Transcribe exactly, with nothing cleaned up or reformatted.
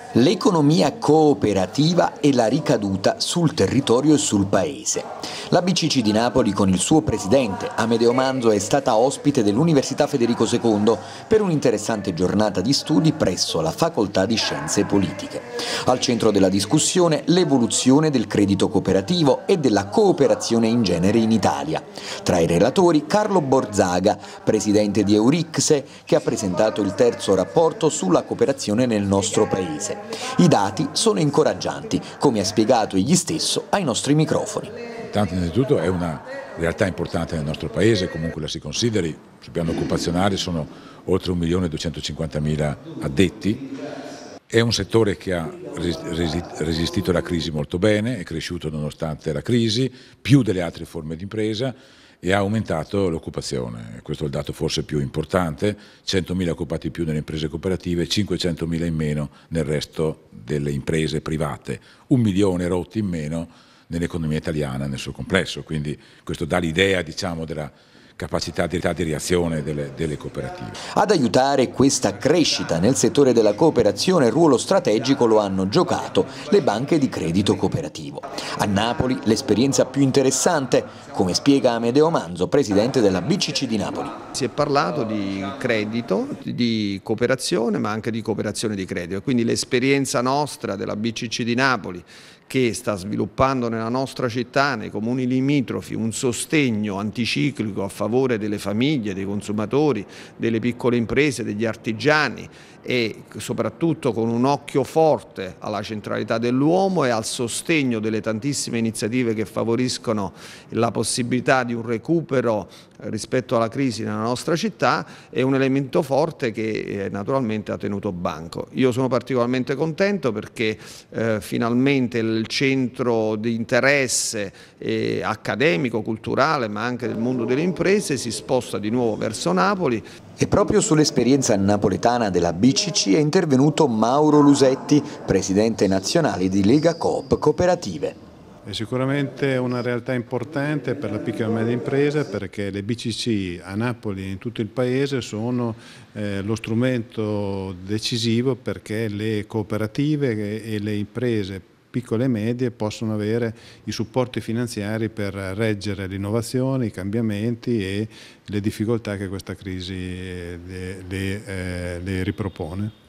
L'economia cooperativa e la ricaduta sul territorio e sul paese. La B C C di Napoli con il suo presidente Amedeo Manzo è stata ospite dell'Università Federico secondo per un'interessante giornata di studi presso la Facoltà di Scienze Politiche. Al centro della discussione l'evoluzione del credito cooperativo e della cooperazione in genere in Italia. Tra i relatori Carlo Borzaga, presidente di Eurixe, che ha presentato il terzo rapporto sulla cooperazione nel nostro paese. I dati sono incoraggianti, come ha spiegato egli stesso ai nostri microfoni. Intanto, innanzitutto è una realtà importante nel nostro paese, comunque la si consideri, sul piano occupazionale sono oltre un milione e duecentocinquantamila addetti, è un settore che ha resistito alla crisi molto bene, è cresciuto nonostante la crisi, più delle altre forme di impresa, e ha aumentato l'occupazione. Questo è il dato forse più importante: centomila occupati in più nelle imprese cooperative, cinquecentomila in meno nel resto delle imprese private, un milione rotti in meno nell'economia italiana nel suo complesso. Quindi questo dà l'idea, diciamo, della capacità di, di reazione delle, delle cooperative. Ad aiutare questa crescita nel settore della cooperazione ruolo strategico lo hanno giocato le banche di credito cooperativo. A Napoli l'esperienza più interessante, come spiega Amedeo Manzo, presidente della B C C di Napoli. Si è parlato di credito, di cooperazione, ma anche di cooperazione di credito, quindi l'esperienza nostra della B C C di Napoli, che sta sviluppando nella nostra città, nei comuni limitrofi, un sostegno anticiclico a favore delle famiglie, dei consumatori, delle piccole imprese, degli artigiani, e soprattutto con un occhio forte alla centralità dell'uomo e al sostegno delle tantissime iniziative che favoriscono la possibilità di un recupero rispetto alla crisi nella nostra città, è un elemento forte che eh, naturalmente ha tenuto banco. Io sono particolarmente contento perché eh, finalmente il centro di interesse eh, accademico, culturale, ma anche del mondo delle imprese si sposta di nuovo verso Napoli. E proprio sull'esperienza napoletana della B C C è intervenuto Mauro Lusetti, presidente nazionale di Lega Coop Cooperative. È sicuramente una realtà importante per la piccola e media impresa, perché le B C C a Napoli e in tutto il paese sono eh, lo strumento decisivo perché le cooperative e le imprese piccole e medie possono avere i supporti finanziari per reggere l'innovazione, i cambiamenti e le difficoltà che questa crisi le, le, eh, le ripropone.